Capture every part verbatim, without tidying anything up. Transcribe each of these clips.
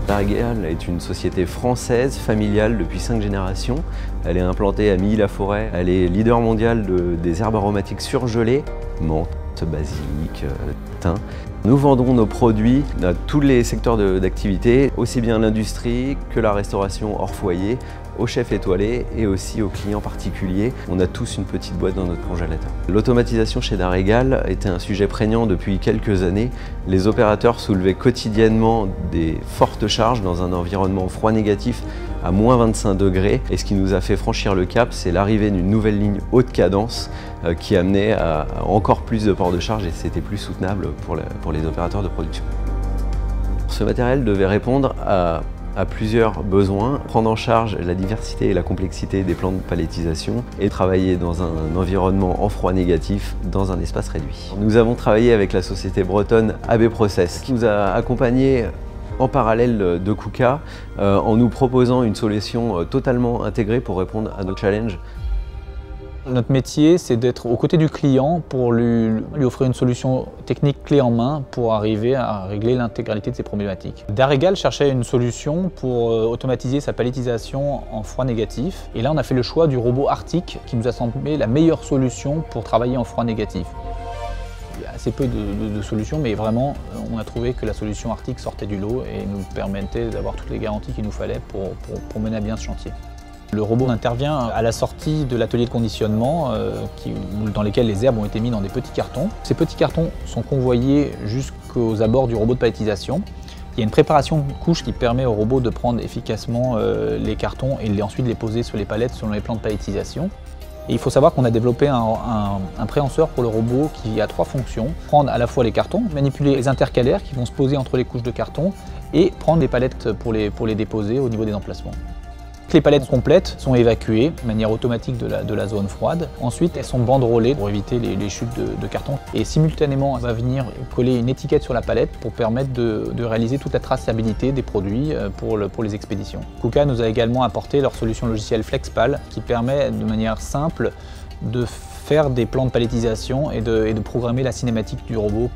Darégal est une société française, familiale depuis cinq générations. Elle est implantée à Milly-la-Forêt. Elle est leader mondial de, des herbes aromatiques surgelées, menthe, basilic, thym. Nous vendons nos produits à tous les secteurs d'activité, aussi bien l'industrie que la restauration hors foyer, aux chefs étoilés et aussi aux clients particuliers. On a tous une petite boîte dans notre congélateur. L'automatisation chez Darégal était un sujet prégnant depuis quelques années. Les opérateurs soulevaient quotidiennement des fortes charges dans un environnement froid négatif à moins vingt-cinq degrés. Et ce qui nous a fait franchir le cap, c'est l'arrivée d'une nouvelle ligne haute cadence euh, qui amenait à, à encore plus de port de charge et c'était plus soutenable pour, la, pour les opérateurs de production. Ce matériel devait répondre à à plusieurs besoins, prendre en charge la diversité et la complexité des plans de palettisation et travailler dans un environnement en froid négatif dans un espace réduit. Nous avons travaillé avec la société bretonne A B Process qui nous a accompagnés en parallèle de KUKA euh, en nous proposant une solution totalement intégrée pour répondre à nos challenges. Notre métier, c'est d'être aux côtés du client pour lui, lui offrir une solution technique clé en main pour arriver à régler l'intégralité de ses problématiques. Darégal cherchait une solution pour automatiser sa palettisation en froid négatif. Et là, on a fait le choix du robot Arctic qui nous a semblé la meilleure solution pour travailler en froid négatif. Il y a assez peu de, de, de solutions, mais vraiment, on a trouvé que la solution Arctic sortait du lot et nous permettait d'avoir toutes les garanties qu'il nous fallait pour, pour, pour mener à bien ce chantier. Le robot intervient à la sortie de l'atelier de conditionnement euh, qui, dans lesquels les herbes ont été mises dans des petits cartons. Ces petits cartons sont convoyés jusqu'aux abords du robot de palettisation. Il y a une préparation de couche qui permet au robot de prendre efficacement euh, les cartons et les, ensuite les poser sur les palettes selon les plans de palettisation. Et il faut savoir qu'on a développé un, un, un préhenseur pour le robot qui a trois fonctions. Prendre à la fois les cartons, manipuler les intercalaires qui vont se poser entre les couches de carton et prendre les palettes pour les, pour les déposer au niveau des emplacements. Les palettes complètes sont évacuées de manière automatique de la, de la zone froide. Ensuite, elles sont banderolées pour éviter les, les chutes de, de carton. Et simultanément, on va venir coller une étiquette sur la palette pour permettre de, de réaliser toute la traçabilité des produits pour, le, pour les expéditions. KUKA nous a également apporté leur solution logicielle FlexPal qui permet de manière simple de faire des plans de palettisation et de, et de programmer la cinématique du robot.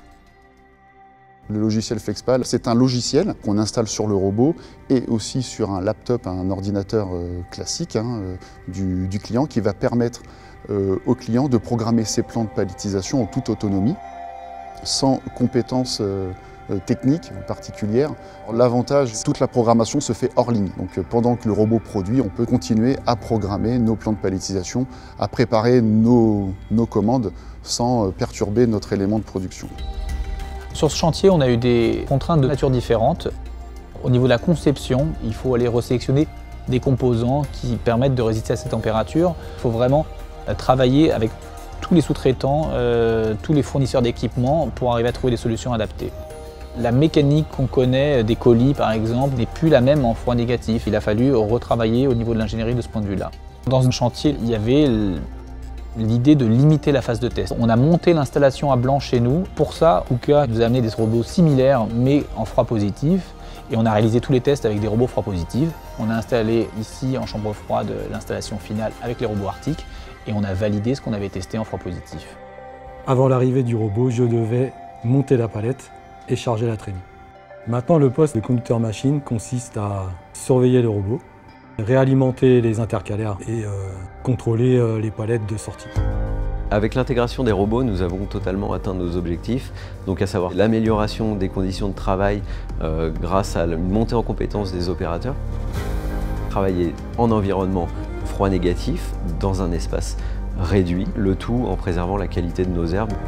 Le logiciel FlexPal, c'est un logiciel qu'on installe sur le robot et aussi sur un laptop, un ordinateur euh, classique hein, euh, du, du client qui va permettre euh, au client de programmer ses plans de palettisation en toute autonomie, sans compétences euh, techniques particulières. L'avantage, toute la programmation se fait hors ligne. Donc pendant que le robot produit, on peut continuer à programmer nos plans de palettisation, à préparer nos, nos commandes sans perturber notre élément de production. Sur ce chantier, on a eu des contraintes de nature différentes. Au niveau de la conception, il faut aller resélectionner des composants qui permettent de résister à ces températures. Il faut vraiment travailler avec tous les sous-traitants, euh, tous les fournisseurs d'équipements pour arriver à trouver des solutions adaptées. La mécanique qu'on connaît des colis, par exemple, n'est plus la même en froid négatif. Il a fallu retravailler au niveau de l'ingénierie de ce point de vue-là. Dans un chantier, il y avait l'idée de limiter la phase de test. On a monté l'installation à blanc chez nous. Pour ça, KUKA nous a amené des robots similaires mais en froid positif et on a réalisé tous les tests avec des robots froid positifs. On a installé ici en chambre froide l'installation finale avec les robots Arctic et on a validé ce qu'on avait testé en froid positif. Avant l'arrivée du robot, je devais monter la palette et charger la traînée. Maintenant, le poste de conducteur machine consiste à surveiller le robot, réalimenter les intercalaires et euh, contrôler euh, les palettes de sortie. Avec l'intégration des robots, nous avons totalement atteint nos objectifs, donc à savoir l'amélioration des conditions de travail euh, grâce à une montée en compétence des opérateurs, travailler en environnement froid négatif, dans un espace réduit, le tout en préservant la qualité de nos herbes.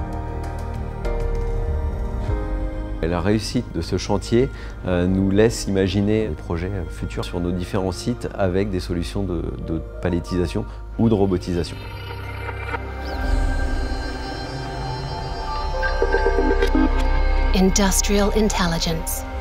La réussite de ce chantier euh, nous laisse imaginer des projets futurs sur nos différents sites avec des solutions de, de palettisation ou de robotisation. Industrial intelligence.